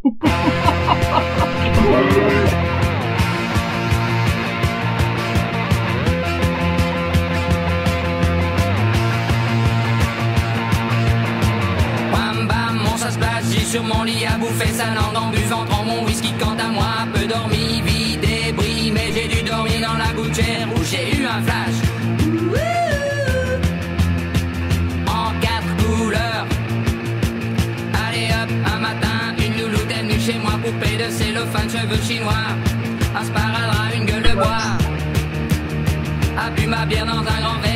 Bam bam, mon ça se passe, j'ai sur mon lit à bouffer sa langue en buvant trop mon whisky. Quant à moi, peu dormi, vie débris, mais j'ai dû dormir dans la gouttière où j'ai eu un flash. En 4 couleurs. Allez hop, un matin, une louloute est venue chez moi, poupée de cellophane, cheveux chinois, un sparadrap, une gueule de bois, a bu ma bière dans un grand verre.